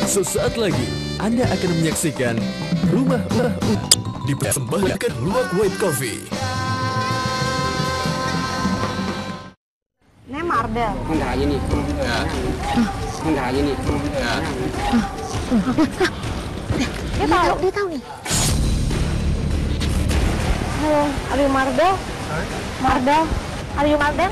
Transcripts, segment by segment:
Sesaat lagi Anda akan menyaksikan Rumah dipersembahkan Luwak White Coffee. Ini Mardel. Enggak ini. Enggak ini. Dia tahu nih. Halo, are you Mardel? Mardel, are you Mardel?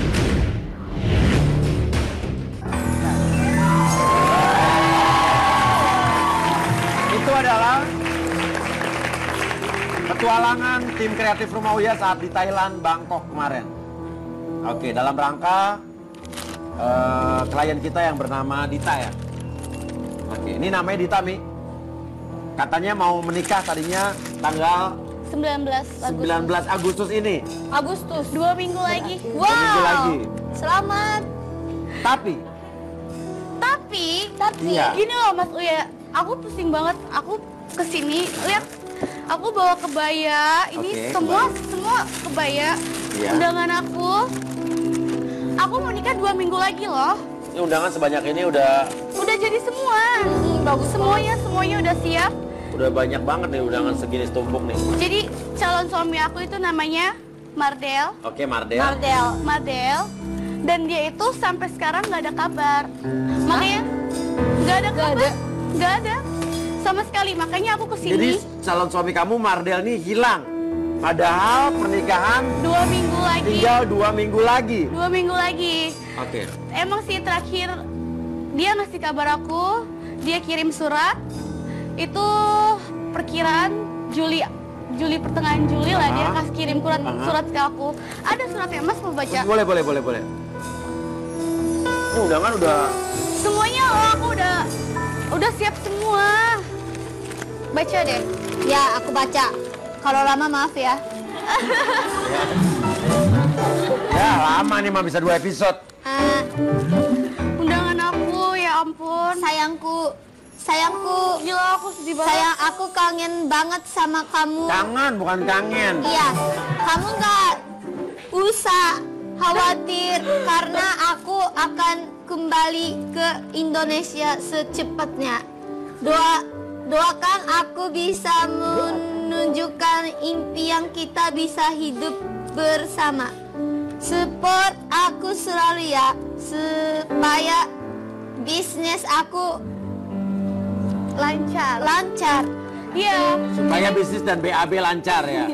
Itu adalah petualangan tim kreatif Rumah Uya saat di Thailand, Bangkok kemarin. Oke, dalam rangka klien kita yang bernama Dita ya. Oke, ini namanya Dita, Mi. Katanya mau menikah tadinya tanggal 19 Agustus ini. Agustus, 2 minggu lagi. Wow. 2 minggu lagi. Selamat. Tapi iya. Gini loh Mas Uya, aku pusing banget. Aku kesini lihat, aku bawa kebaya. Ini semua kebaya. Iya. Undangan aku mau nikah 2 minggu lagi loh. Ini undangan sebanyak ini udah jadi semua. Bagus, semuanya udah siap. udah banyak banget nih undangan segini setumpuk nih. Jadi calon suami aku itu namanya Mardel. Oke, Mardel. Dan dia itu sampai sekarang nggak ada kabar. Makanya nggak ada kabar. Nggak ada sama sekali. Makanya aku kesini. Jadi calon suami kamu Mardel nih hilang. Padahal pernikahan 2 minggu lagi. Tinggal 2 minggu lagi. 2 minggu lagi. Oke. Emang sih terakhir dia ngasih kabar aku, dia kirim surat. Itu perkiraan Juli pertengahan Juli lah dia kasih kirim surat ke aku. Ada suratnya, Mas mau baca? Boleh. Ini undangan udah Semuanya aku udah siap semua. Baca deh. Ya, aku baca. Kalau lama maaf ya. ya lama nih mah bisa 2 episode. Undangan aku, ya ampun. Sayangku, Gila aku sedih banget. sayang aku kangen banget sama kamu. Kangen bukan kangen. Iya, kamu nggak usah khawatir karena aku akan kembali ke Indonesia secepatnya. Doakan aku bisa menunjukkan impian kita bisa hidup bersama. Support aku selalu ya, supaya bisnis aku lancar. Iya. Supaya bisnis dan BAB lancar ya.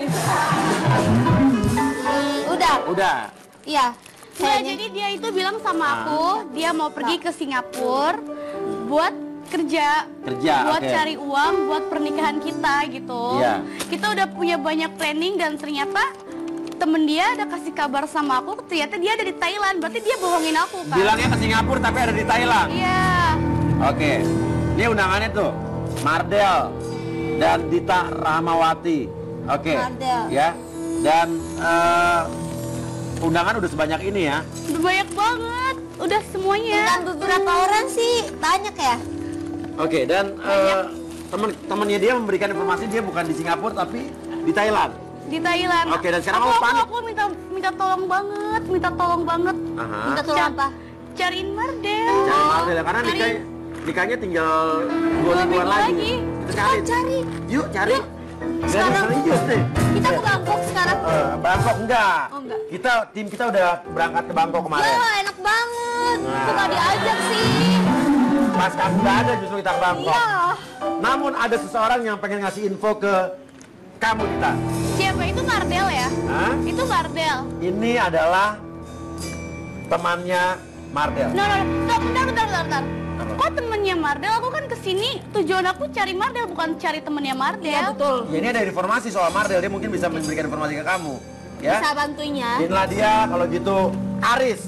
Udah. Iya. Nah, jadi dia itu bilang sama aku, dia mau pergi ke Singapura buat kerja buat cari uang buat pernikahan kita gitu. Iya. Kita udah punya banyak planning dan ternyata temen dia ada kasih kabar sama aku, ternyata dia ada di Thailand. Berarti dia bohongin aku kan? Bilangnya ke Singapura tapi ada di Thailand. Iya. Oke. Ini undangannya tuh Mardel dan Dita Rahmawati. Oke. Mardel. Ya. Dan undangan udah sebanyak ini ya. Udah banyak banget. Udah semuanya. Dan beberapa orang sih banyak ya. Oke, dan teman-temannya dia memberikan informasi dia bukan di Singapura tapi di Thailand. Di Thailand. Oke, dan sekarang kamu panik. Aku minta tolong banget. Minta Aha. Tolong apa? Cariin Mardel. Cari Mardel ya, karena nikahnya tinggal 2 mingguan lagi. Kita cari. Yuk cari. Sekarang serius deh. kita ke Bangkok sekarang. Bangkok enggak. Oh, enggak. Tim kita udah berangkat ke Bangkok kemarin. Ya, enak banget. Nah. Kok nggak diajak sih? Pas kamu nggak ada justru kita ke Bangkok. Iya. Namun ada seseorang yang pengen ngasih info ke kamu kita. Siapa itu Mardel ya? Hah? Itu Mardel. Ini adalah temannya Mardel. No, bentar. Kok temennya Mardel? Aku kan kesini, tujuan aku cari Mardel, bukan cari temennya Mardel. Iya, betul. Ya, ini ada informasi soal Mardel, dia mungkin bisa memberikan informasi ke kamu. Ya. Bisa bantunya. Inilah dia kalau gitu Aris.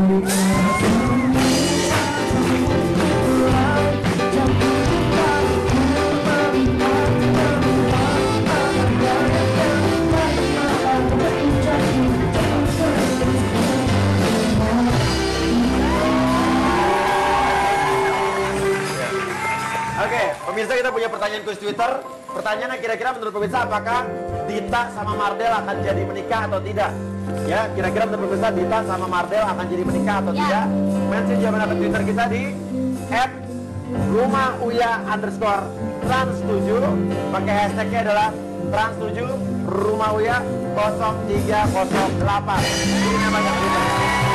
Oke, pemirsa kita punya pertanyaan kuis Twitter. Pertanyaannya kira-kira menurut pemirsa apakah Dita sama Mardel akan jadi menikah atau tidak? Ya, kira-kira menurut pemirsa Dita sama Mardel akan jadi menikah atau tidak? Mention jawaban akun Twitter kita di Rumah Uya underscore trans7. Pakai hashtagnya adalah trans7 Rumah Uya 0308. Ini banyak Twitter.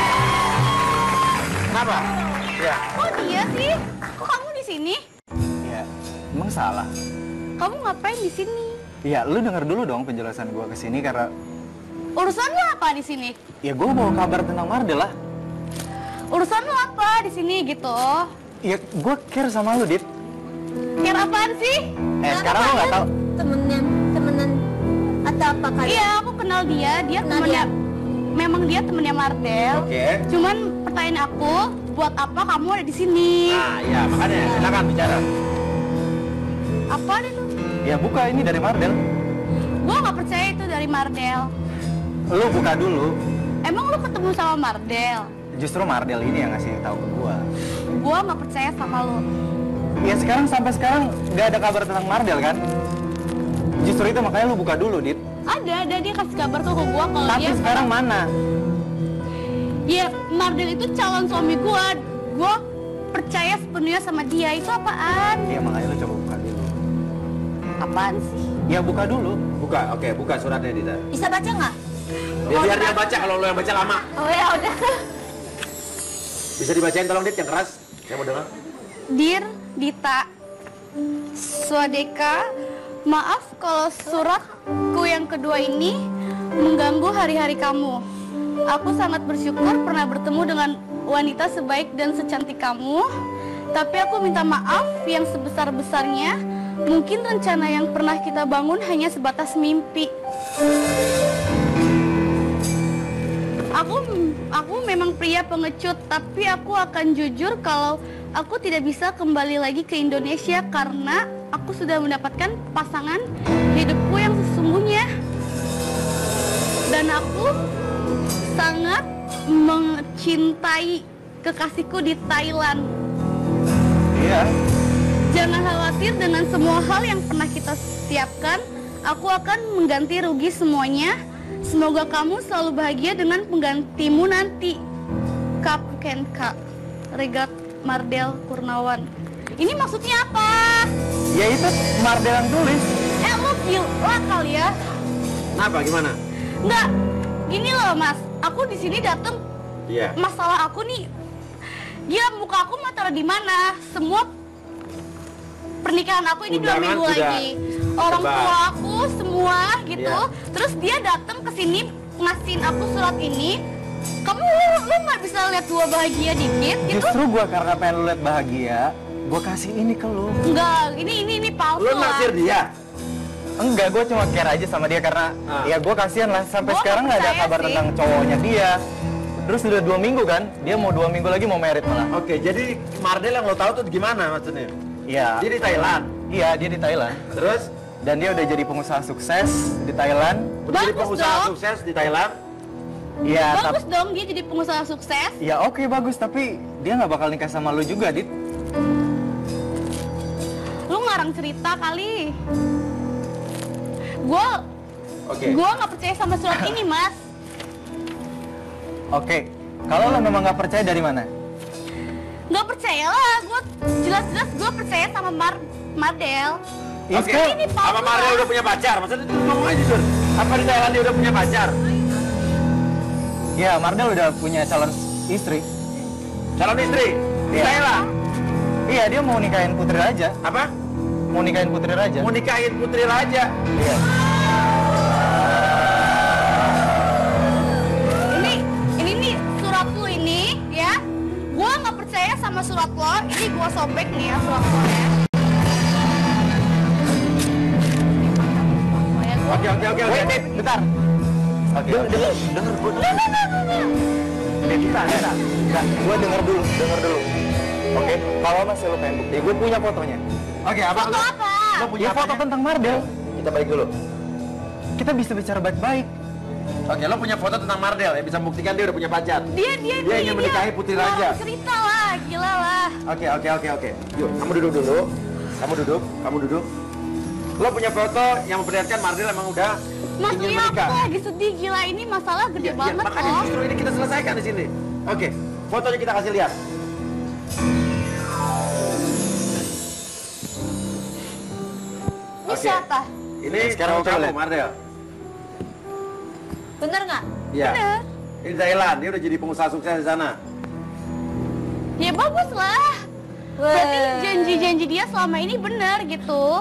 Kenapa? Ya. Kok dia sih? Kok kamu di sini? Iya, emang salah. Kamu ngapain di sini? Iya, lu denger dulu dong penjelasan gua kesini karena Urusan lu apa di sini? ya gua mau kabar tentang Mardel lah. Urusan lu apa di sini gitu? Iya, gua care sama lu, Dit. Care apaan sih? Sekarang lu nggak tahu. Temenan atau apa kalian? Iya, aku kenal dia. Dia Kenal temennya. dia? Memang dia temennya Mardel. Oke. Cuman pertanyaan aku, buat apa kamu ada di sini? Nah, ya makanya silakan bicara. Apa deh lu? Ya buka, ini dari Mardel. Gua nggak percaya itu dari Mardel. Lu buka dulu. Emang lu ketemu sama Mardel? Justru Mardel ini yang ngasih tahu ke gua. Gua nggak percaya sama lu. Ya sekarang sampai sekarang nggak ada kabar tentang Mardel kan? Justru itu makanya lu buka dulu, Dit. Ada dia kasih kabar tuh ke gua kalau Tapi dia sekarang mana? Ya, Mardel itu calon suami gua. Gua percaya sepenuhnya sama dia. Itu apaan? Ya makanya lu coba buka dulu. Apaan sih? Ya buka dulu. Buka, oke, buka suratnya Dita. Bisa baca nggak? Biar dia baca, kalau lo yang baca lama. Oh ya udah. Bisa dibacain tolong Dit yang keras. Saya mau dengar. Dear Dita, Swadeka, maaf kalau suratku yang kedua ini mengganggu hari-hari kamu. Aku sangat bersyukur pernah bertemu dengan wanita sebaik dan secantik kamu. Tapi aku minta maaf yang sebesar-besarnya. Mungkin rencana yang pernah kita bangun hanya sebatas mimpi. Aku memang pria pengecut, tapi aku akan jujur kalau aku tidak bisa kembali lagi ke Indonesia karena aku sudah mendapatkan pasangan hidupku yang sesungguhnya. Dan aku sangat mencintai kekasihku di Thailand. Iya. Jangan khawatir dengan semua hal yang pernah kita siapkan. Aku akan mengganti rugi semuanya. Semoga kamu selalu bahagia dengan penggantimu nanti. Kapten K. Regat Mardel Kurnawan. Ini maksudnya apa? Ya itu Mardel yang tulis. Lu gila kali ya? Kenapa? Gimana? Enggak, gini loh mas. Aku di sini datang. Iya. Masalah aku nih. Gila, muka aku mau taruh di mana? Semua pernikahan aku ini 2 Undangan minggu sudah lagi. Orang tersebar. tua aku semua gitu. Iya. Terus dia datang ke sini ngasihin aku surat ini. Kamu lu nggak bisa lihat gua bahagia dikit gitu? Justru gua karena pengen lu lihat bahagia, gua kasih ini ke lu. Enggak, ini palsu Lo lah. naksir dia? Enggak, gue cuma care aja sama dia karena ya gue kasihan lah sampai Gua sekarang nggak ada percaya kabar sih. tentang cowoknya dia. Terus udah 2 minggu kan, dia mau 2 minggu lagi mau merit malah. Oke, jadi Mardel yang lo tahu tuh gimana maksudnya? Iya. Dia di Thailand. Iya, dia di Thailand. Terus Dan dia udah jadi pengusaha sukses di Thailand. udah jadi Bagus pengusaha dong. sukses di Thailand. Iya, Bagus dong dia jadi pengusaha sukses. ya oke bagus, tapi dia nggak bakal nikah sama lu juga, Dit. Lu ngarang cerita kali. Oke. Gua nggak percaya sama surat ini mas. Oke, kalau lo memang nggak percaya dari mana? Nggak percaya lah. Gua jelas-jelas gua percaya sama Mardel. Oke. Ini palsu Apa Mardel lah. udah punya pacar? Maksudnya itu ngomong aja jujur. Apa di Thailand dia udah punya pacar? Ya, Mardel udah punya calon istri. Calon istri? Di Iya. Thailand? Iya, dia mau nikahin Putri Raja. Apa? Mau nikahin Putri Raja. Mau nikahin Putri Raja? Iya. Ini nih surat lu ini ya. Gua nggak percaya sama surat lo. Ini gua sobek nih ya surat lo ya. Oke. Wait, bentar. Oke. Dengar gue. Kita. Gue denger dulu. Oke, kalau masih lo pengen bukti, gue punya fotonya. Oke, apa? Foto apa? Lo punya Ya foto apanya? tentang Mardel. Kita balik dulu. Kita bisa bicara baik-baik. Oke, lo punya foto tentang Mardel ya, bisa membuktikan dia udah punya pacar. Dia ingin menikahi Putri Raja. Cerita lah, gila lah. Oke. Yuk, kamu duduk dulu. Kamu duduk. Lo punya foto yang memperlihatkan Mardel emang udah Mas ingin Ria, aku menikah. lagi sedih gila ini masalah gede banget makanya loh. justru ini kita selesaikan di sini. Oke, fotonya kita kasih lihat. Oke. siapa? Ini Sekarang cowok coba kamu, lihat. Mardel. Bener nggak? Iya. Bener. Ini Thailand, dia udah jadi pengusaha sukses di sana. Ya bagus lah. Berarti Weh. janji-janji dia selama ini benar gitu.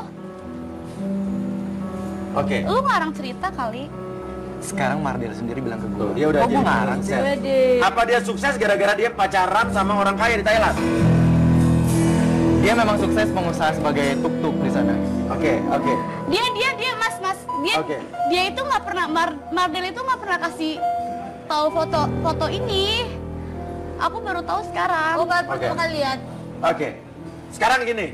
Oke. Lu ngarang cerita kali. Sekarang Mardel sendiri bilang ke gue. Tuh, dia udah Kok jadi gue pengusaha ngarang sih? sukses. Wede. Apa dia sukses gara-gara dia pacaran sama orang kaya di Thailand? Dia memang sukses pengusaha sebagai tuk-tuk di sana. Oke. Dia mas dia Oke. dia itu nggak pernah Mardel itu nggak pernah kasih tahu foto ini. Aku baru tahu sekarang. Oh, baru Oke. pertama kali lihat. Oke. Sekarang gini.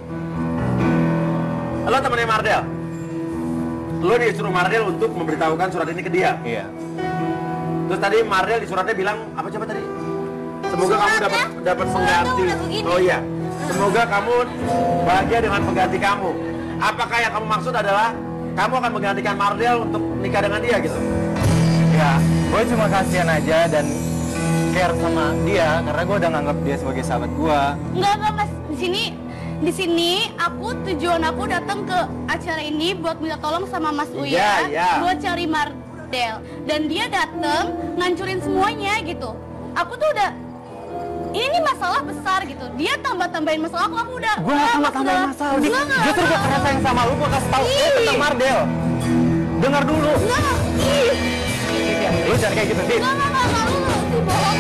Lo temennya Mardel. Lo disuruh Mardel untuk memberitahukan surat ini ke dia. Iya. Terus tadi Mardel di suratnya bilang apa coba tadi? Semoga kamu Suratnya? dapat Suratnya pengganti. udah begini. Oh iya. Semoga kamu bahagia dengan pengganti kamu. Apakah yang kamu maksud adalah kamu akan menggantikan Mardel untuk nikah dengan dia gitu? Ya, gue cuma kasihan aja dan care sama dia karena gue udah nganggap dia sebagai sahabat gue. Enggak mas. Di sini tujuan aku datang ke acara ini buat minta tolong sama Mas Uya Iya. buat cari Mardel, dan dia datang ngancurin semuanya gitu. Aku tuh udah ini masalah besar gitu. Dia tambah-tambahin masalah aku udah. Gue gak tambah-tambahin masalah. Enggak. Justru gue kerasa yang sama lu, gue kasih tau dia tentang Mardel. Dengar dulu. Enggak. Ih. Lu jangan kayak gitu, Dit. Enggak. Lu bohong.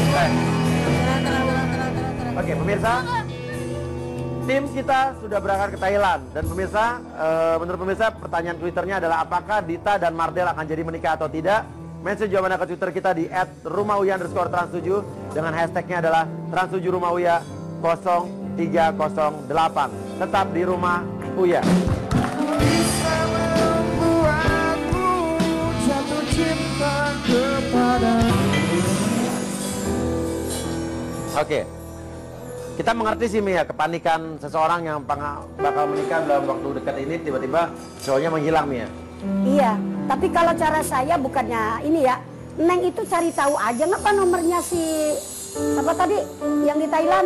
Oke, pemirsa. Tim kita sudah berangkat ke Thailand dan pemirsa, menurut pemirsa pertanyaan Twitternya adalah apakah Dita dan Mardel akan jadi menikah atau tidak? Mention jawabannya ke Twitter kita di @rumauya_trans7 dengan hashtagnya adalah trans7rumauya 0308. Tetap di rumah Uya. Oke. Kita mengerti sih Mia, kepanikan seseorang yang bakal menikah dalam waktu dekat ini tiba-tiba cowoknya menghilang Mia. Iya, tapi kalau cara saya bukannya ini ya, Neng itu cari tahu aja nggak apa nomornya si siapa tadi yang di Thailand?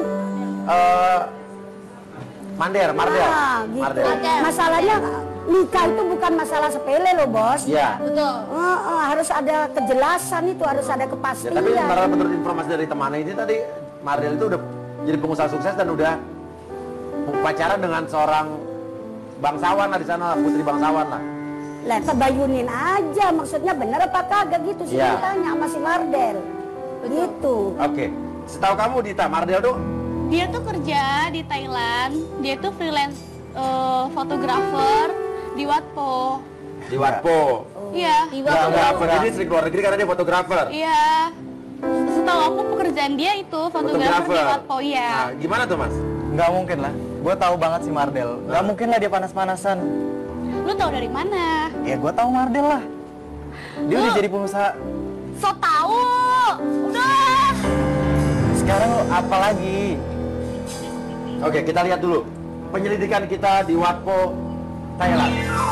Mardel. Ah, gitu. Masalahnya nikah itu bukan masalah sepele loh bos. Iya. Betul. Harus ada kejelasan itu, harus ada Ya, kepastian. tapi menurut informasi dari temannya ini tadi Mardel itu udah jadi pengusaha sukses dan udah pacaran dengan seorang bangsawan lah di sana, putri bangsawan lah. Lah terbayunin aja, maksudnya bener apa kagak gitu sih Iya. tanya sama si Mardel. Gitu. Oke. Setahu kamu Dita, Mardel tuh Dia tuh kerja di Thailand. Dia tuh freelance fotografer di Watpo. di Watpo. Iya. Fotografer. Jadi sering keluar negeri karena dia fotografer. Iya. Setahu aku pekerjaan dia itu fotografer di Watpo, iya. Nah, gimana tuh Mas? Nggak mungkin lah. Gue tahu banget si Mardel. Nggak mungkin lah dia panas-panasan. Lu tahu dari mana? Ya gue tahu Mardel lah. Dia udah jadi pengusaha. So tahu. Udah. Sekarang lo apa lagi? Oke, kita lihat dulu penyelidikan kita di Watpo, Thailand.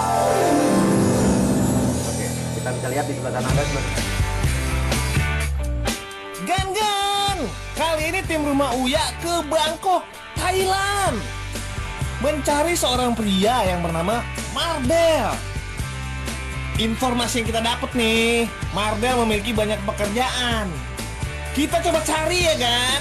Oke, kita bisa lihat di sebelah sana guys. Gan, kali ini tim Rumah Uya ke Bangkok, Thailand, mencari seorang pria yang bernama Mardel. Informasi yang kita dapat nih, Mardel memiliki banyak pekerjaan. Kita coba cari ya, Gan.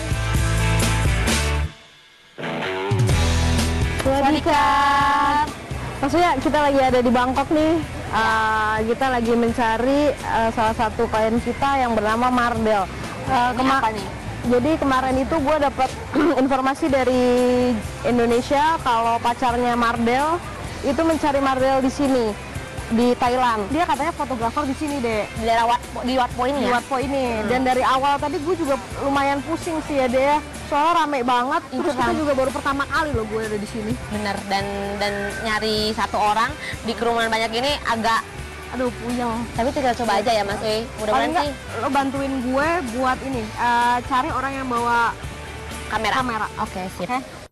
Swadikap. Maksudnya kita lagi ada di Bangkok nih. Kita lagi mencari salah satu klien kita yang bernama Mardel. Apa nih? Jadi kemarin itu gue dapat informasi dari Indonesia kalau pacarnya Mardel itu mencari Mardel di sini di Thailand. Dia katanya fotografer di sini deh. Di daerah Watpo ini Di ya? Watpo ini. Dan dari awal tadi gue juga lumayan pusing sih ya deh. Soalnya rame banget. Terus itu juga baru pertama kali loh gue ada di sini. Bener, dan nyari satu orang di kerumunan banyak ini agak, Aduh puyeng. tapi tinggal coba aja ya Mas Uy. Paling Mudah-mudahan nggak sih lo bantuin gue buat ini, cari orang yang bawa kamera. Oke, sip.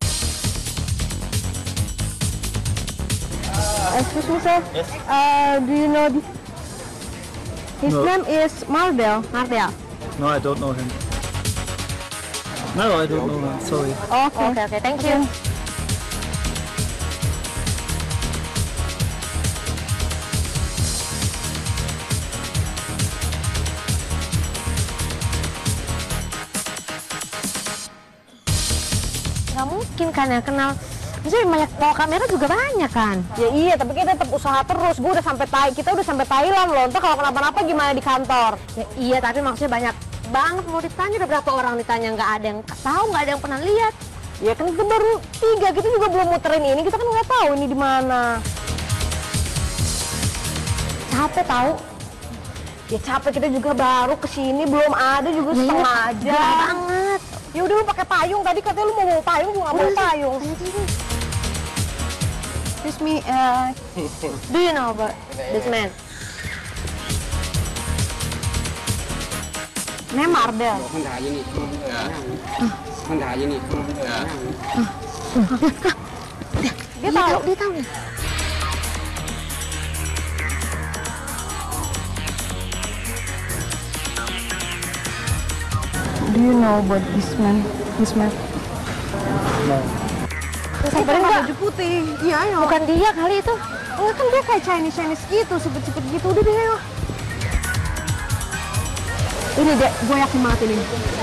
Excuse me sir, do you know this? His name is Mardel. No, I don't know him. No, I don't know him. Sorry. Oke, Oke, thank you. Nggak mungkin kan ya kenal. Maksudnya banyak bawa kamera juga banyak kan? Ya iya, tapi kita tetap usaha terus. Kita udah sampai Thailand loh. Ntar kalau kenapa-napa gimana di kantor? Ya iya, tapi maksudnya banyak banget mau ditanya. Udah berapa orang ditanya, nggak ada yang tahu, nggak ada yang pernah lihat. Ya kan kita baru 3, kita juga belum muterin ini. Kita kan nggak tahu ini di mana. Capek tahu. Ya capek, kita juga baru kesini, belum ada juga setengah aja. Gelap banget. Ya udah lu pakai payung, tadi katanya lu mau bawa payung, gua nggak bawa payung. Excuse me, do you know about this man? Name Mardel. Sebentar aja nih. Sebentar aja nih. Dia tahu nih. Do you know about this man? No. Sampai pakai baju putih. Iya, ayo. Bukan dia kali itu. Enggak kan dia kayak Chinese gitu, sipit-sipit gitu. Udah deh, ayo. Ini deh, gue yakin banget ini.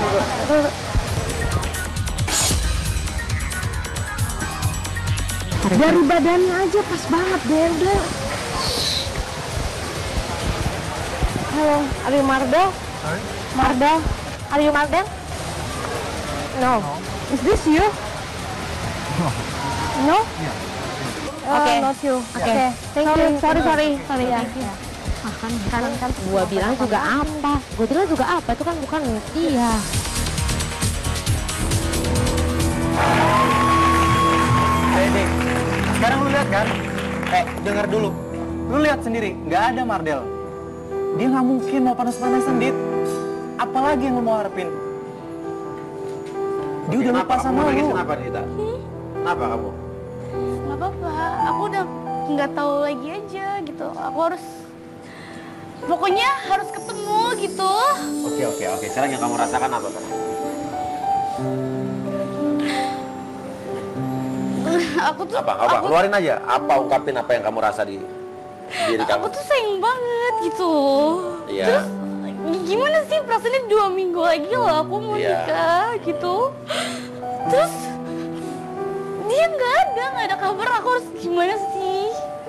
Dari badannya aja pas banget deh, udah. Halo, are you Mardel? Sorry? Mardel? Are you Mardel? No. Is this you? No? Oke. Not you. Oke. Thank you. Sorry ya. Kan gua bilang juga apa? Gua bilang juga apa? Itu kan bukan dia. Dik, sekarang lu lihat kan? Dengar dulu. Lu lihat sendiri, nggak ada Mardel. Dia nggak mungkin mau panas-panasan, Dit. Apalagi yang lu mau harapin? Dia udah lupa sama lu. Kenapa, Dita? Kenapa kamu? Nggak apa-apa, aku udah nggak tahu lagi aja gitu. Aku harus, pokoknya harus ketemu gitu. Oke. Sekarang yang kamu rasakan apa sekarang? Aku tuh, Apa? Keluarin aja. Ungkapin apa yang kamu rasa di diri kamu. aku tuh sayang banget gitu. Iya. Terus gimana sih perasaannya 2 minggu lagi loh aku mau nikah gitu. Terus dia nggak ada kabar. Aku harus gimana sih?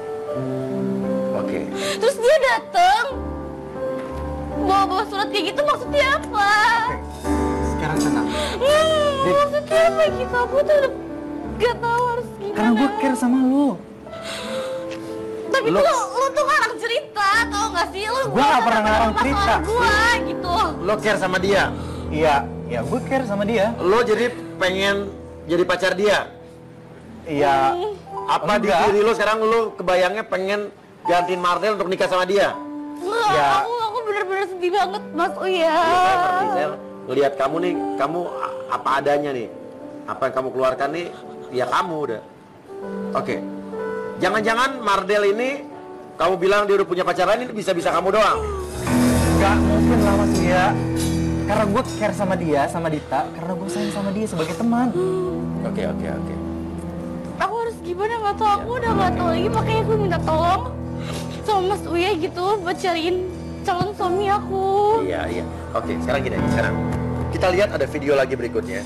Oke. Terus dia datang bawa surat kayak gitu, maksudnya apa? Sekarang tenang. Maksudnya apa gitu? Aku tuh udah gak tahu harus gimana. Karena gue care sama lu. Tapi lu tuh ngarang cerita, tau gak sih? Gua nggak pernah ngarang cerita. Gua gitu. Lo care sama dia? Iya, gue care sama dia. Lo jadi pengen jadi pacar dia? Iya. Apa di diri lo sekarang lo kebayangnya pengen gantiin Mardel untuk nikah sama dia? Enggak, Ya. aku bener-bener sedih banget, Mas Uya. Iya, saya ngerti. Saya ngelihat kamu nih, kamu apa adanya nih. Apa yang kamu keluarkan nih, ya kamu udah. Oke. Jangan-jangan Mardel ini, kamu bilang dia udah punya pacar lain, ini bisa-bisa kamu doang? Gak mungkin lah Mas Uya. Karena gue care sama dia, sama Dita. Karena gue sayang sama dia sebagai teman. Oke. Aku harus gimana, gak tau. Aku udah gak tau lagi, makanya aku minta tolong sama Mas Uya gitu buat cariin calon suami aku. Iya. Oke, sekarang gini, sekarang kita lihat ada video lagi berikutnya.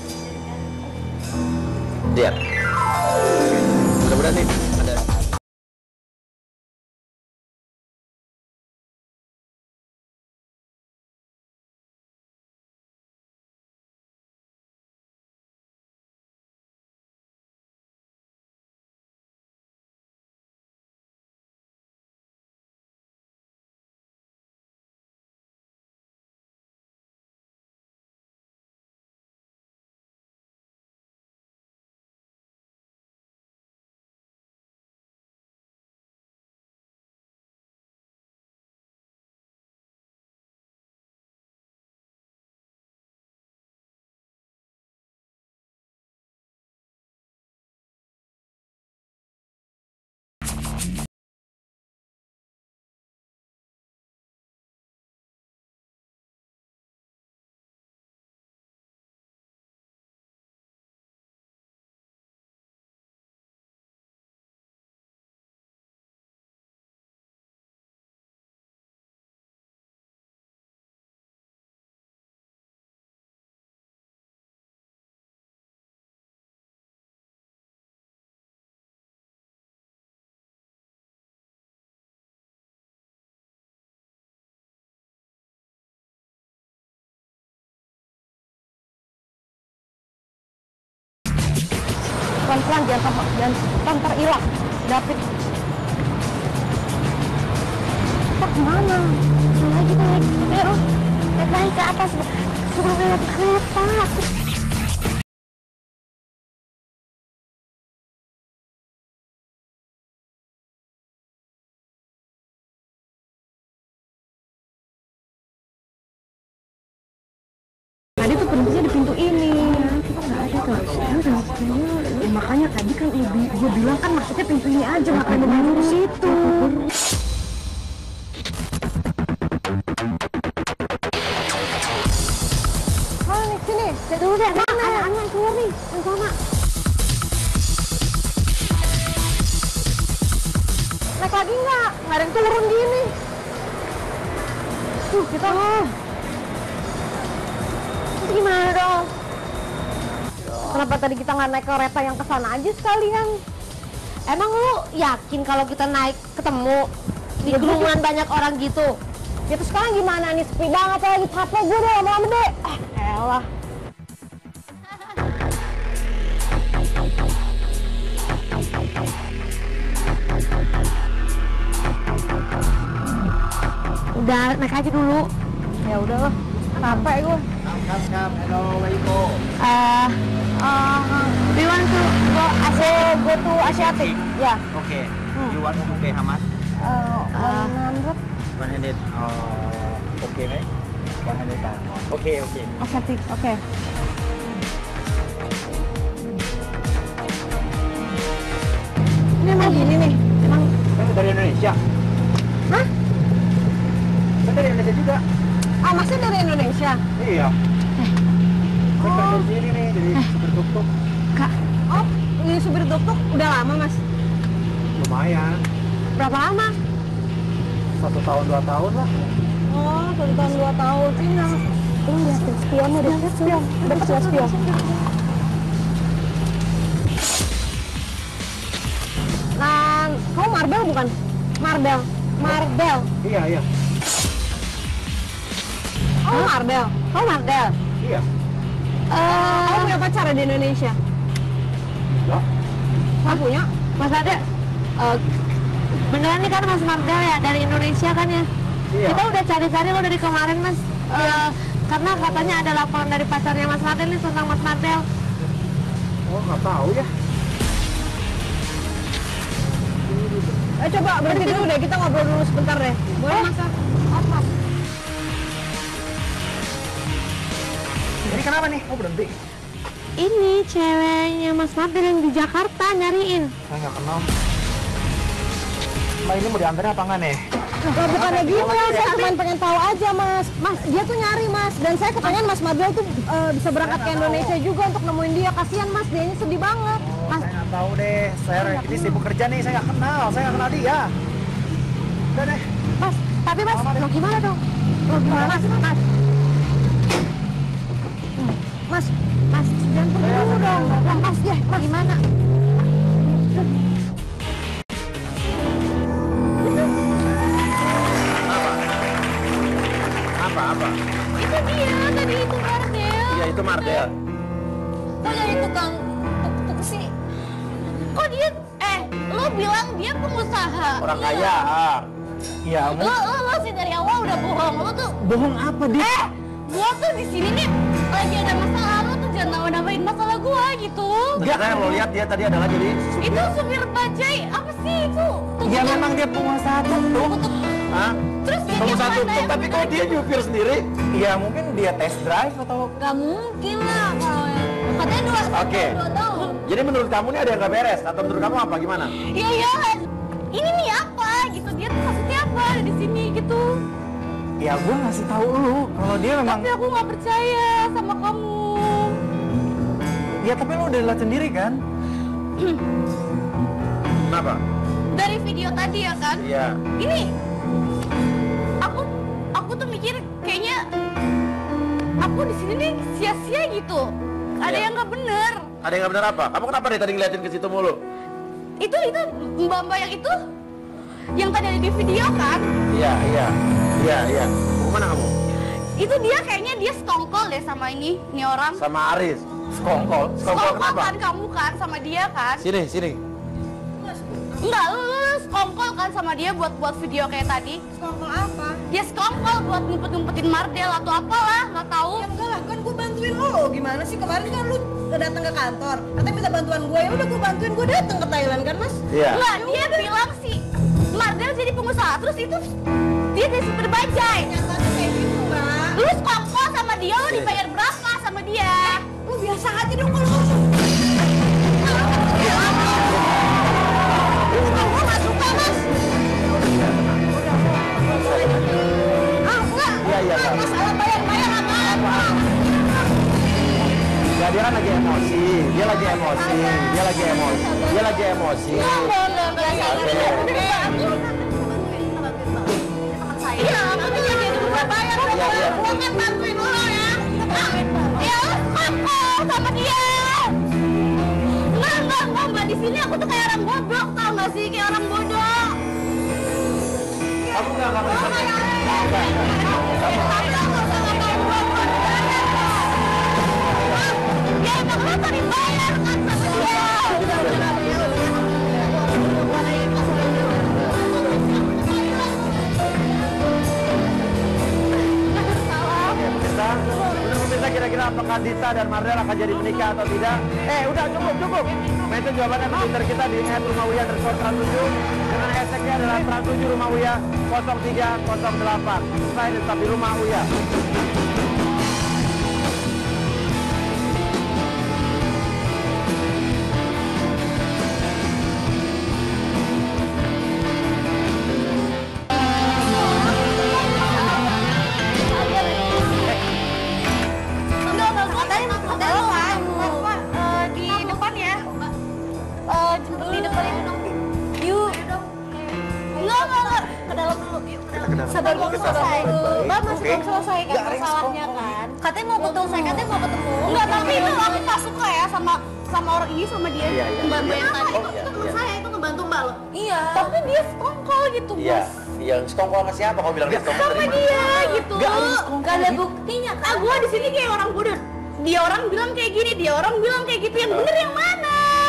Lihat. Mudah-mudahan nih ada Pelan-pelan, jangan tantar hilang. David. Kita kemana? Lagi terus naik ke atas sebelum lewat kereta. Tadi tuh penunjuknya di pintu ini. Kita nggak ada tuh. Ya, makanya tadi kan gue bilang kan maksudnya pintu ini aja, makanya mau ke situ. Nih, sini. Lihat dulu deh, Mak. Ada anak keluar nih. Yang sana. Naik lagi nggak? Nggak ada yang turun gini. Kita... Terus gimana dong? Kenapa tadi kita nggak naik kereta yang ke sana aja sekalian? Emang lu yakin kalau kita naik ketemu di kerumunan banyak orang gitu? Ya terus sekarang gimana nih? Sepi banget lagi. Capek gue deh lama-lama deh. Elah. Udah, naik aja dulu. Ya udahlah. Capek gue. Hello, where you go? We want to go to Asiatic. Ya. Okay. You want to pay how much? 100 100. Okay, right? 100 baht. Okay. Asiatic. Oke. Ini emang gini nih. Emang Kamu dari Indonesia? Hah? Saya dari Indonesia juga. Masnya dari Indonesia? Iya. Saya kerja di sini nih, dari supir tuk-tuk. Kak. Oh, ini supir tuk-tuk udah lama, Mas? Lumayan. Berapa lama? 1 tahun 2 tahun lah. Oh, 1 tahun 2 tahun. Ini lihat spionnya deh. Spion. Dapat ya spion. Nah, kamu Marbel bukan? Marbel. Iya. Oh, Marbel. Kamu Marbel. Iya. Kamu punya pacar di Indonesia? Loh? Kamu punya? Mas Ade, beneran nih kan Mas Mardel ya dari Indonesia kan ya? Iya. Kita udah cari-cari lo dari kemarin Mas. Karena katanya ada laporan dari pacarnya Mas Mardel nih tentang Mas Mardel. Oh, nggak tahu ya. Coba berhenti dulu deh, kita ngobrol dulu sebentar deh. Boleh Mas? Apa? Ini kenapa nih? Oh, berhenti. Ini ceweknya Mas Mardel yang di Jakarta nyariin. Saya nggak kenal. Mbak ini mau diantar apa nggak nih? Lah bukannya gitu, saya cuma pengen tahu aja Mas. Mas, dia tuh nyari Mas. Dan saya kepengen Mas Mardel tuh bisa berangkat ke Indonesia juga untuk nemuin dia. Kasihan Mas, dianya sedih banget. Mas, Saya nggak tahu deh. Saya ini sibuk kerja nih. Saya nggak kenal. Saya nggak kenal dia. Udah deh. Mas, tapi Mas, lo gimana dong? Lo gimana Mas? Mas, jangan pergi dulu dong. Mas, ya, Mas gimana? Apa? Itu dia, tadi itu Mardel. Iya, itu Mardel. Kok jadi tukang tuk-tuk sih? Kok dia, lo bilang dia pengusaha. Orang Iya. kaya. Iya, Lo sih dari awal udah bohong. Lo tuh, bohong apa dia? gua tuh di sini nih lagi ada masalah. Lo tuh jangan nama-namain masalah gua gitu. Ternyata yang lo lihat dia tadi adalah jadi Itu supir bajai, apa sih itu? Ya memang dia pengusaha tuk-tuk. Hah? Terus dia Pengusaha gimana tuk-tuk, ya? tapi kok dia nyupir sendiri? Iya, mungkin dia test drive atau... Gak mungkin lah kalau yang katanya Oke. 2 tahun. Jadi menurut kamu ini ada yang nggak beres? Atau menurut kamu apa? Gimana? Iya. Ini nih apa gitu? Dia tuh maksudnya apa ada di sini gitu? Ya gue ngasih tahu lu kalau dia memang... Tapi aku nggak percaya sama kamu. Ya tapi lu udah lihat sendiri kan? Kenapa? Dari video tadi ya kan? Iya. Ini aku tuh mikir kayaknya aku di sini nih sia-sia gitu. Ada Iya. yang nggak bener. Ada yang nggak benar apa? Kamu kenapa dari tadi ngeliatin ke situ mulu? Itu mbak-mbak yang itu yang tadi ada di video kan? Iya. Mau kemana kamu? Itu dia kayaknya dia sekongkol deh sama ini orang. Sama Aris. Sekongkol? Sekongkol Sekongkol kenapa? kan kamu kan sama dia kan? Sini. Enggak, lu sekongkol kan sama dia buat video kayak tadi? Sekongkol apa? Dia sekongkol buat ngumpet-ngumpetin Mardel atau apalah, nggak tahu. Ya enggak lah, kan gue bantuin lo. Gimana sih kemarin kan lu datang ke kantor, katanya minta bantuan gue, ya udah gue bantuin, gue datang ke Thailand kan mas? Iya. Enggak, dia bilang sih Mardel jadi pengusaha, terus itu dia jadi supir bajai. Nyatanya kayak gitu mbak. Lu sekongkol sama dia, lu dibayar berapa sama dia? Lu biasa aja dong kalau ngomong. Gue gak suka mas. Ah enggak. Iya. Masalah bayar apaan? Ya dia kan lagi emosi. Dia lagi emosi. Enggak, biasa aja. Iya, tapi jangan juga bayar. Gue kan bantuin lo ya. Ya lu sekongkol sama dia. Enggak, di sini aku tuh kayak orang goblok, tau gak sih? Kayak orang bodoh. Kamu nggak Ya emang lu tadi bayar kan sama dia. Pemirsa, kira-kira apakah Dita dan Mardel akan jadi menikah atau tidak? Udah cukup. Mention jawabannya di Twitter kita di @rumahuya_trans7 dengan hashtagnya adalah trans7rumahUya 0308. Selain tetap di Rumah Uya. Di depan itu dong. Yuk. Enggak. Ke dalam dulu. Sabar belum selesai. Mbak masih belum selesai kan masalahnya kan? Katanya mau ketemu. Enggak, tapi itu aku nggak suka ya sama orang ini sama dia. Mbak yang tadi. Itu teman saya, itu ngebantu Mbak loh. Iya. Tapi dia sekongkol gitu, Bos. Iya, sekongkol sama siapa? Kau bilang dia sekongkol Sama dia gitu. Gak ada buktinya kan? Gua di sini kayak orang bodoh. Dia orang bilang kayak gini, dia orang bilang kayak gitu. Yang bener yang mana?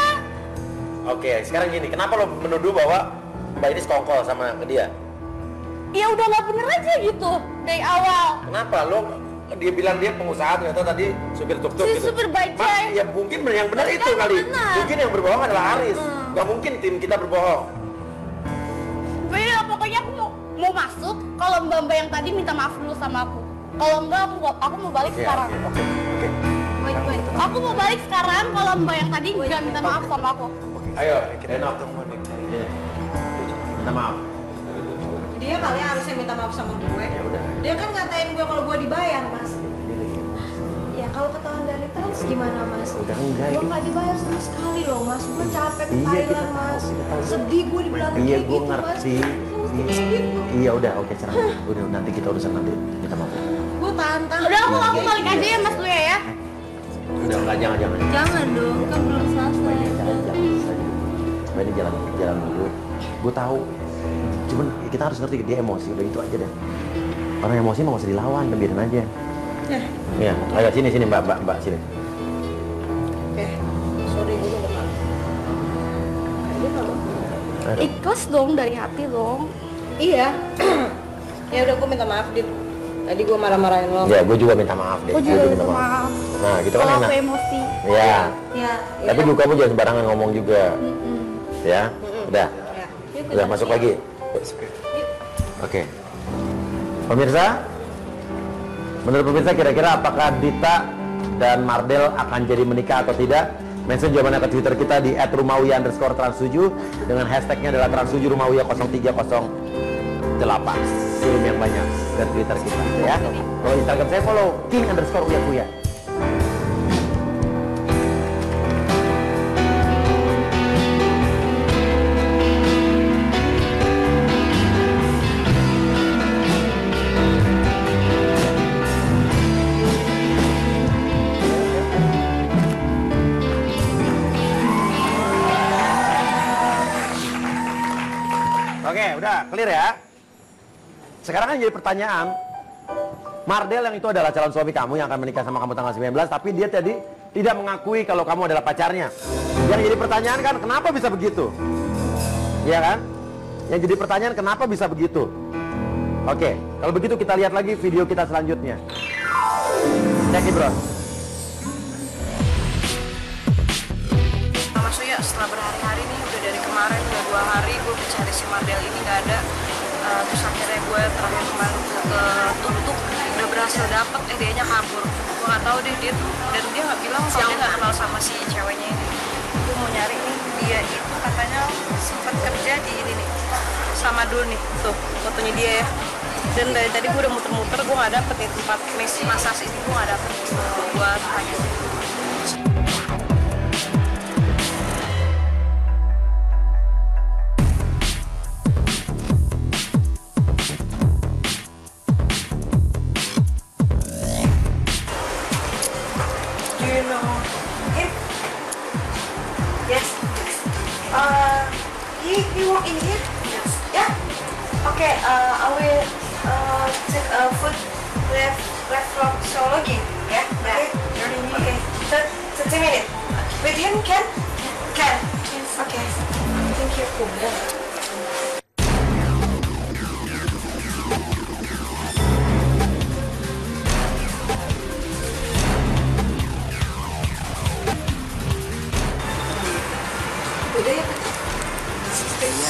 Oke, sekarang gini, kenapa lo menuduh bahwa Mbak ini sekongkol sama dia? Ya udah nggak bener aja gitu dari awal. Kenapa? Dia bilang dia pengusaha, ternyata tadi supir tuk-tuk gitu. Supir bajai. Ya mungkin yang benar itu Kan kali. benar. Mungkin yang berbohong adalah Aris. Gak mungkin tim kita berbohong. Beda, pokoknya aku mau masuk kalau mbak-mbak yang tadi minta maaf dulu sama aku. Kalau enggak aku mau balik sekarang. Oke. Wait. Aku mau balik sekarang kalau mbak yang tadi nggak minta maaf sama aku. Ayo, Renov. Minta maaf. Dia kali harusnya minta maaf sama gue. Ya udah. Dia kan ngatain gue kalau gue dibayar, Mas. Ya kalau ketahuan dari trans gimana, Mas? Udah enggak Gue itu. nggak dibayar sama sekali loh, Mas. Gue capek ke Iya, kita Thailand, tahu, Mas. kita tahu. Sedih gue dibilang Iya, kayak gue gitu, ngerti. Mas. Iya udah, oke serang. Udah nanti kita urusan nanti. Minta maaf. Gue tahan. Udah aku balik aja ya Mas Luya ya. Udah enggak, jangan. Jangan dong, kan belum selesai. Jangan saja. Mbak ini jalan dulu. Gue tahu. Cuman kita harus ngerti dia emosi, udah itu aja deh. Orang emosi mau usah dilawan, biarin aja. Iya, ayo sini Mbak sini. Sorry gue udah malu. Ikhlas dong dari hati dong. Iya. Ya udah gue minta maaf, Dit. Tadi gue marah-marahin lo. Ya, gue juga minta maaf deh. Aku juga Gua minta maaf. Nah, gitu kan Kalau enak. aku emosi. Iya. Ya. Tapi juga kamu jangan sembarangan ngomong juga. Ya, udah. Udah masuk lagi. Oke. Pemirsa, menurut pemirsa kira-kira apakah Dita dan Mardel akan jadi menikah atau tidak? Mention jawabannya ke Twitter kita di @rumahUya_trans7 dengan hashtagnya adalah trans7rumahUya 0308. Kirim yang banyak ke Twitter kita ya. Kalau Instagram saya follow king_uyakuya. Oke, udah clear ya. Sekarang kan jadi pertanyaan, Mardel yang itu adalah calon suami kamu yang akan menikah sama kamu tanggal 19, tapi dia tadi tidak mengakui kalau kamu adalah pacarnya. Yang jadi pertanyaan kan, kenapa bisa begitu? Iya kan? Yang jadi pertanyaan, kenapa bisa begitu? Oke, kalau begitu kita lihat lagi video kita selanjutnya. Cek bro. Mas Uya, setelah berhari-hari nih, udah dari kemarin, udah 2 hari gue mencari si Mardel ini nggak ada. Terus akhirnya gue terakhir kemarin ke Tuk-Tuk, udah berhasil dapet, dianya kabur. Gue nggak tahu deh dia tuh, dan dia nggak bilang kalau dia nggak kenal sama si ceweknya ini. Gue mau nyari nih, dia itu katanya sempat kerja di ini nih, sama Dul nih, tuh fotonya dia ya. Dan dari tadi gue udah muter-muter, gue nggak dapet nih tempat massage ini, gue nggak dapet buat tanya. You walk in here? Yes. Yeah? Okay, I will take food reflexology. Yeah? Okay. Okay. 30 minutes. Within can? Can. Okay. Thank you. Udah ya, Iya.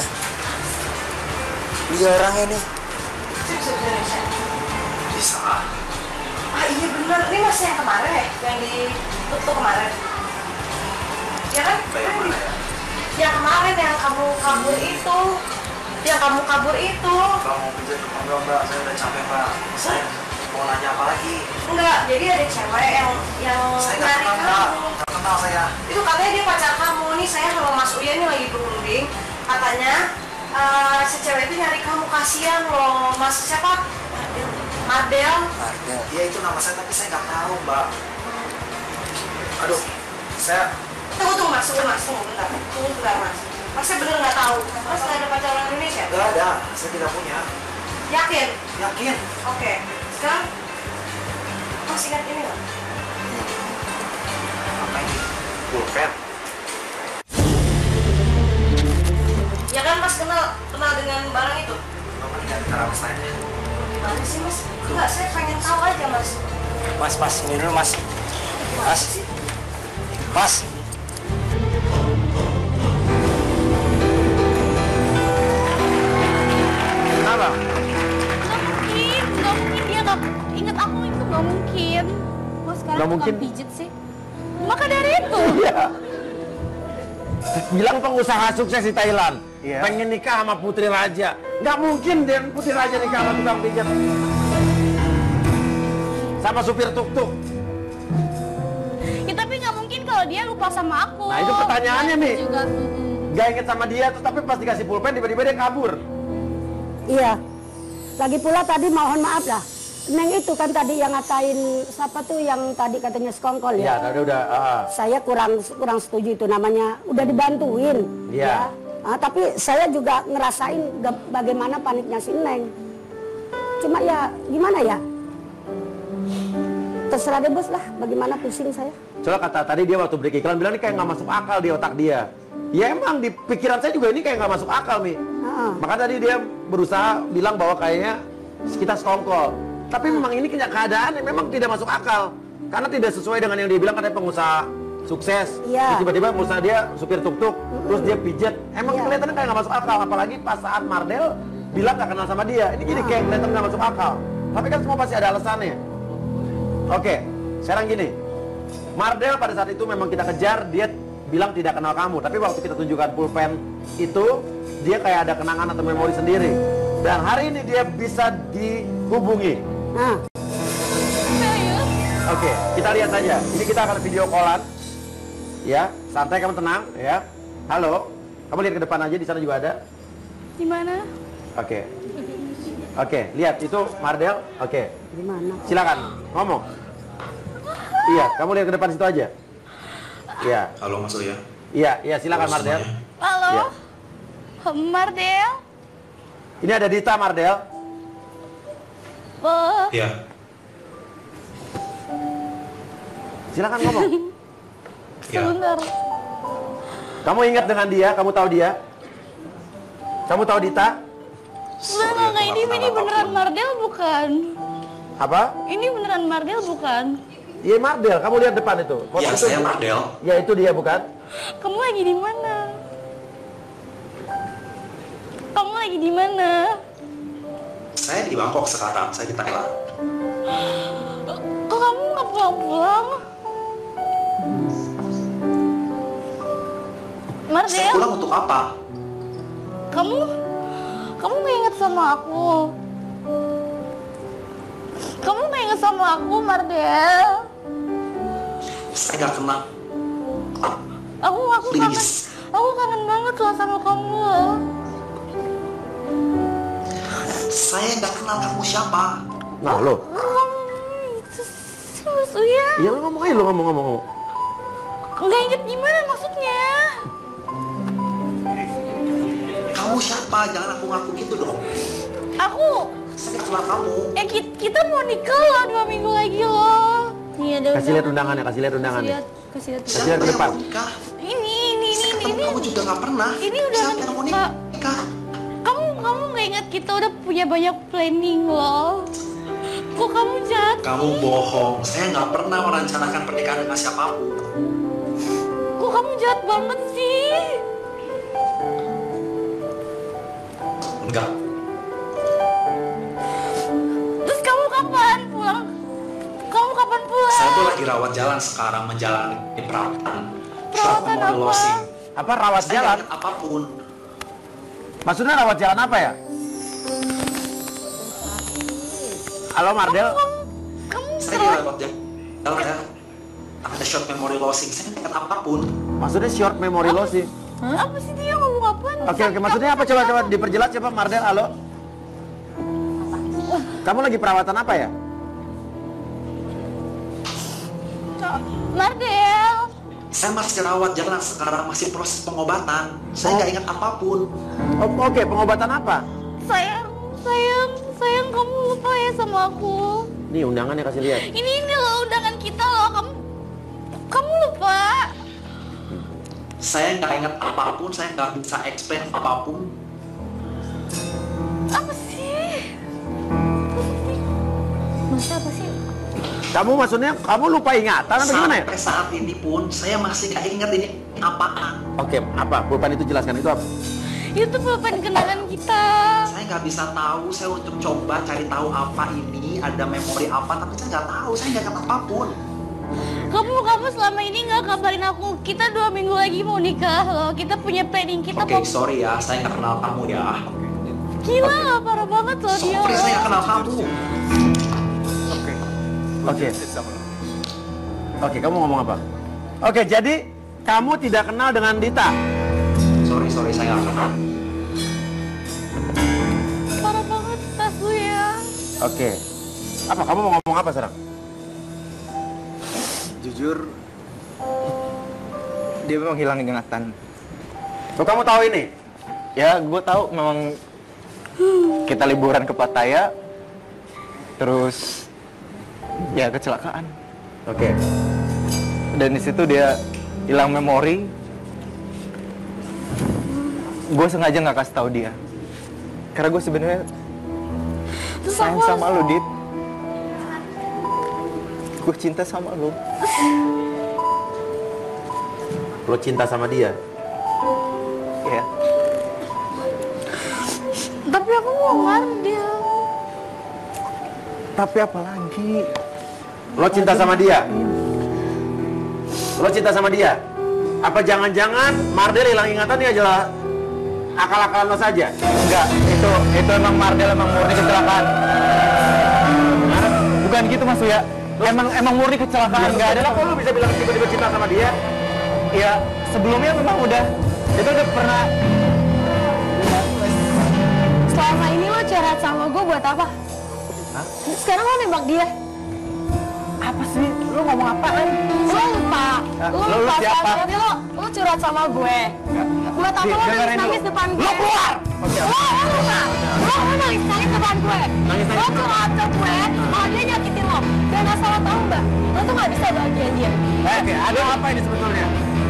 Dia orangnya nih. Bisa. Iya bener, ini masih yang kemarin ya? Yang ditutup kemarin? Ya kan? Yang mana ya? Yang kemarin yang kamu kabur itu. Yang kamu kabur itu. Bang mau pijat ke Mbak, saya udah capek Pak. Saya mau nanya apa lagi? Enggak, jadi ada cewek yang saya nggak nyari kenal Mbak, kamu. nggak kenal saya. Itu katanya dia pacar kamu nih, saya sama Mas Uya nih lagi berunding. Katanya si cewek itu nyari kamu, kasihan loh. Mas siapa? Mardel. Mardel. Iya itu nama saya tapi saya nggak tahu Mbak. Aduh, saya. Tunggu Mas, tunggu bentar. Tunggu bentar Mas. Masnya bener nggak tahu? Mas nggak ada pacar orang Indonesia? Nggak ada, saya tidak punya. Yakin? Yakin. Oke. Sekarang Mas ingat ini nggak? Apa ini? Pulpen. Ya kan Mas kenal dengan barang itu? Bapak ingat karawas saya. Gimana sih Mas? Enggak, saya pengen tahu aja Mas. Mas, ini dulu Mas. Mas. Kenapa? Nggak mungkin dia nggak inget aku, itu nggak mungkin. Mas sekarang Nggak mungkin. tukang pijit sih. Maka dari itu. Iya. Bilang pengusaha sukses di Thailand, Iya. pengen nikah sama Putri Raja. Nggak mungkin dia Putri Raja nikah sama tukang pijat. Sama supir tuk-tuk. Ya tapi nggak mungkin kalau dia lupa sama aku. Nah itu pertanyaannya Nah, nih. itu juga. Gak inget sama dia, terus tapi pas dikasih pulpen tiba-tiba dia kabur. Iya. Lagi pula tadi mohon maaf lah. Neng itu kan tadi yang ngatain siapa tuh yang tadi katanya sekongkol Iya, ya. tadi udah. Saya kurang setuju itu, namanya udah dibantuin. Iya. Ya. Tapi saya juga ngerasain bagaimana paniknya si Neng. Cuma ya gimana ya? Terserah deh bos lah, bagaimana pusing saya. Soalnya kata tadi dia waktu break iklan bilang ini kayak nggak masuk akal di otak dia. Ya emang di pikiran saya juga ini kayak nggak masuk akal nih. Maka tadi dia berusaha bilang bahwa kayaknya kita sekongkol. Tapi memang ini keadaan yang memang tidak masuk akal. Karena tidak sesuai dengan yang dia bilang katanya pengusaha sukses. Iya. Terus tiba-tiba pengusaha dia supir tuk-tuk. Terus dia pijet. Emang kelihatannya kayak nggak masuk akal. Apalagi pas saat Mardel bilang nggak kenal sama dia. Ini jadi kayak kelihatan nggak masuk akal. Tapi kan semua pasti ada alasannya. Oke, sekarang gini. Mardel pada saat itu memang kita kejar, dia bilang tidak kenal kamu. Tapi waktu kita tunjukkan pulpen itu, dia kayak ada kenangan atau memori sendiri. Dan hari ini dia bisa dihubungi. Oke, kita lihat saja. Ini kita akan video callan. Ya, santai, kamu tenang ya. Halo, kamu lihat ke depan aja, di sana juga ada. Di mana? Oke. Oke, lihat itu Mardel. Oke. Gimana? Silakan ngomong. Iya, kamu lihat ke depan situ aja. Iya. Halo Mas Uya. Iya, silakan Mardel. Halo. Iya. Mardel. Ini ada Dita Mardel. Oh. Iya. Silakan ngomong. Sebentar. Kamu ingat dengan dia? Kamu tahu dia? Kamu tahu Dita? Enggak, ini beneran Mardel bukan? Apa? Ini beneran Mardel bukan? Iya Mardel, kamu lihat depan itu. Iya, saya Mardel. Ya itu dia bukan? Kamu lagi di mana? Kamu lagi di mana? Saya di Bangkok sekarang, saya di Thailand. Kok kamu nggak pulang-pulang? Mardel? Saya pulang untuk apa? Kamu nggak inget sama aku? Kamu nggak inget sama aku, Mardel? Saya nggak kenal. Aku kangen. Aku kangen banget loh sama kamu loh. Saya nggak kenal kamu siapa. Nah lo. Mas Uya. Iya lo ngomong aja, lo ngomong. Nggak inget gimana maksudnya? Kamu siapa? Jangan aku ngaku gitu dong. Aku. Saya kenal kamu. Kita mau nikah loh 2 minggu lagi loh. Iya, kasih lihat undangannya, kasih lihat undangannya. Kasih lihat ke depan. Ini. Kamu juga nggak pernah. Ini udah nikah. Kamu nggak ingat kita udah punya banyak planning loh. Kok kamu jahat? Kamu bohong. Saya nggak pernah merencanakan pernikahan dengan siapapun. Kok kamu jahat banget sih? Enggak. Terus kamu kapan pulang? Saya tuh lagi rawat jalan sekarang, menjalani perawatan. Perawatan apa? Apa rawat jalan? Apapun. Maksudnya rawat jalan apa ya? Halo Mardel. Saya di rawat jalan ya. Ada short memory losing. Saya nggak ingat apapun. Maksudnya short memory losing? Apa sih dia ngomong apa? Oke, maksudnya apa? Coba diperjelas coba Mardel, halo. Kamu lagi perawatan apa ya? Mardel. Saya masih rawat jalan sekarang, masih proses pengobatan. Saya nggak ingat apapun. Oke, pengobatan apa? Sayang, kamu lupa ya sama aku. Nih undangannya kasih lihat. Ini loh undangan kita loh, kamu lupa. Saya nggak ingat apapun, saya nggak bisa explain apapun. Apa sih? Maksudnya apa sih? Kamu maksudnya kamu lupa ingatan atau gimana ya? Sampai saat ini pun saya masih nggak ingat ini apaan. Oke, apa? Pulpen itu jelaskan itu apa? Itu pulpen kenangan kita. Saya nggak bisa tahu, saya untuk coba cari tahu apa ini, ada memori apa, tapi saya nggak tahu, saya nggak ingat apapun. Kamu selama ini nggak kabarin aku. Kita 2 minggu lagi mau nikah loh. Kita punya planning. Oke, sorry ya, saya nggak kenal kamu ya. Gila, parah banget loh dia. Sorry, saya nggak kenal kamu. Oke, kamu ngomong apa? Oke, jadi kamu tidak kenal dengan Dita? Sorry, saya nggak kenal. Parah banget tas lu ya. Oke. Apa, kamu mau ngomong apa sekarang? Jujur, dia memang hilang ingatan. So, kamu tahu ini? Ya, gue tahu memang kita liburan ke Pattaya, terus ya kecelakaan. Oke. Dan di situ dia hilang memori. Gue sengaja nggak kasih tahu dia, karena gue sebenarnya sayang sama lo, Dit. Gue cinta sama lo. Lo cinta sama dia? Iya. Tapi aku mau Mardel. Tapi apa lagi? Lo cinta sama dia? Lo cinta sama dia? Apa jangan-jangan Mardel hilang ingatan dia adalah akal-akalan lo saja? Enggak, itu emang Mardel emang murni kecelakaan. Bukan gitu Mas Uya. Emang murni kecelakaan, nggak ada. Kenapa lo bisa bilang tiba-tiba cinta sama dia? Ya, sebelumnya memang udah pernah. Selama ini lo curhat sama gue buat apa? Sekarang lo nembak dia? Apa sih? Lu ngomong apaan? Lu lupa. Lu siapa? Tadi lu curhat sama gue. Buat apa lu nangis depan gue? Lu keluar! Lu nangis depan gue. Lu curhat ke gue, malah dia nyakitin lo. Dan asal lo tau mbak, lo tuh gak bisa bahagiain dia. Oke, ada apa ini sebetulnya?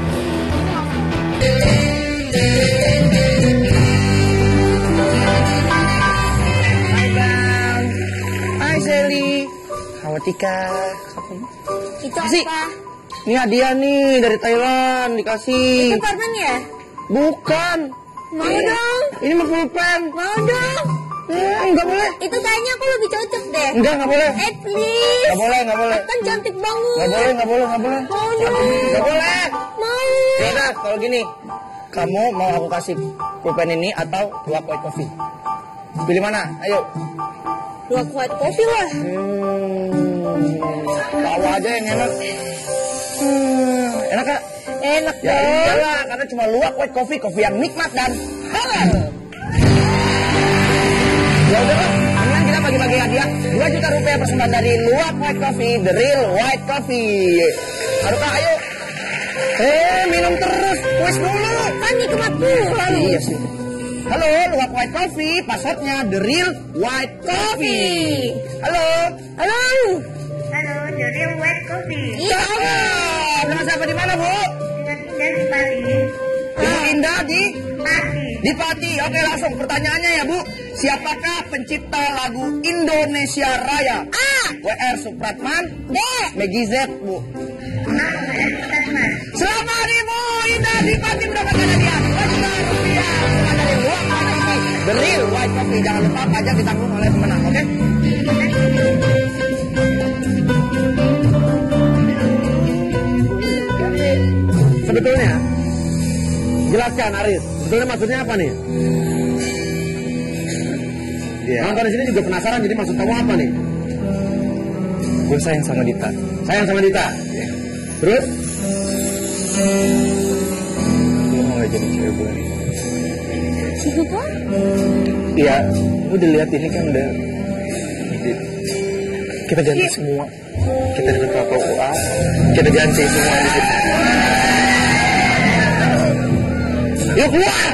Hai Bang. Hai Sally. Hawatika. Itu Sih. apa? Ini hadiah nih dari Thailand dikasih. Itu permen ya? Bukan. Mau dong. Ini mah pulpen. Mau dong. Enggak boleh. Itu kayaknya aku lebih cocok deh. Enggak boleh. Please. Enggak boleh. Kan cantik banget. Enggak boleh. Mau dong. Enggak boleh. Mau. Yaudah, kalau gini, kamu mau aku kasih pulpen ini atau luwak white coffee? Pilih mana? Ayo. Luwak white coffee lah. Tahu aja yang enak. Enak gak? Enak Ya dong. iyalah, karena cuma luwak white coffee, kopi yang nikmat dan halal. Ya udahlah, mendingan kita bagi-bagi hadiah 2 juta rupiah persembahan dari luwak white coffee, the real white coffee. Haruka, ayo. Minum terus, kuis dulu. Kan nikmat dulu. Iya sih. Halo, luwak white coffee, passwordnya the real white coffee. Halo. Halo, The Real White Coffee. iya. Dengan siapa di mana, Bu? Dengan Indah di Bali. Ibu Indah di Pati. Di Pati. Oke, langsung pertanyaannya ya, Bu. Siapakah pencipta lagu Indonesia Raya? A. WR Supratman. B. Meggy Z, Bu. Selamat Ibu Indah di Pati mendapatkan hadiah 2 juta rupiah cuma dari luar white coffee. The real white coffee. Jangan lupa pajak ditanggung oleh pemenang, oke? Sebetulnya, jelaskan Aris. Sebetulnya maksudnya apa nih? Nonton di sini juga penasaran. Jadi maksud kamu apa nih? Gue sayang sama Dita. Sayang sama Dita? Yeah. Terus? Gue mau gak jadi cewek gue. Siapa? Iya, lu udah lihat ini kan udah. Kita ganti semua. Kita dengan kakak UA. Kita ganti semua di situ. Yuk keluar!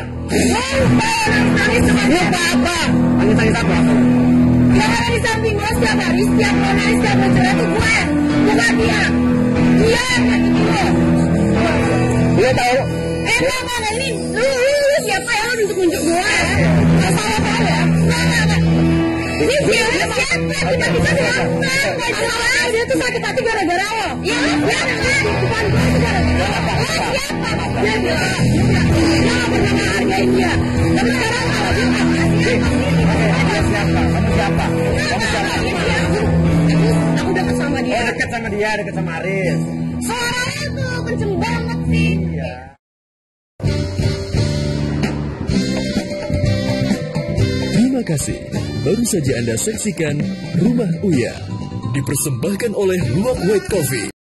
Lupa apa? Nangis apa? Dia ada di samping gue setiap hari, setiap mau nangis, setiap mau curhat itu gue, bukan dia. Dia yang nyakitin lo. Gue tahu. Mana ini? Lu siapa ya? Lu nunjuk-nunjuk gue. Gak salah tau ya? Enggak. Ini dia siapa? Tiba-tiba siapa? Gak salah. Dia tuh sakit hati gara-gara lo. Ya kan? Bukan gue itu gara-gara lo. Siapa? Dia bilang. Dia gak pernah menghargai dia. Tapi sekarang kalau dia gak ngasih. Kamu siapa? Aku dekat sama dia. Oh, dekat sama dia, dekat sama Aris. Suaranya tuh kenceng banget sih. Iya. Terima kasih. Baru saja Anda saksikan Rumah Uya. Dipersembahkan oleh Luwak White Coffee.